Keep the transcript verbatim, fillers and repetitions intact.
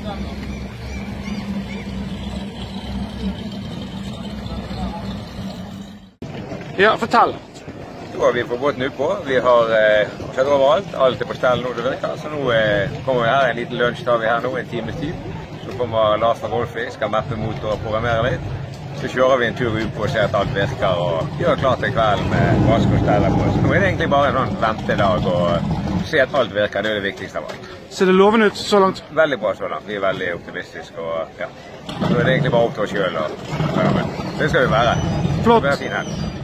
Ja, fortell. Nå har vi på båten utpå. Vi har eh, sett overalt. Alt er på stell nå, det virker. Så nå eh, kommer vi her. En liten lunsj tar vi her nå, en times tid. Så kommer Lars fra Golfix, skal mappe motor og programmere litt. Så kjører vi en tur utpå og ser at alt virker og gjør klart til kvelden med vask og steller på. Så nå er det egentlig bare en sånn ventedag og se at alt virker. Det er det viktigste av alt. Ser det lovende ut så langt? Veldig bra så langt. Vi er veldig optimistiske og ja. Så er det egentlig bare opp til oss selv og være med. Det skal vi være. Flott. Det blir fin helg.